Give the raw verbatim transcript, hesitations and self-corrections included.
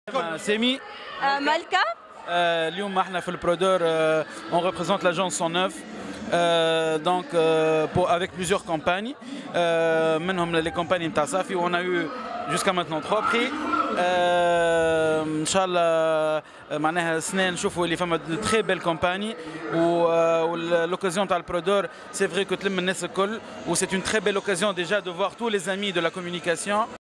Semi. Euh, Malka. اليوم احنا في البرودور on représente l'agence cent neuf euh, donc euh, pour, avec plusieurs campagnes euh, منهم les campagnes نتاع صافي on a eu jusqu'à maintenant trois prix ان شاء الله معناها السنه نشوفوا اللي فما de très belles campagnes واللوكازيون تاع البرودور c'est vrai que تلم الناس الكل و c'est une très belle occasion déjà de voir tous les amis de la communication.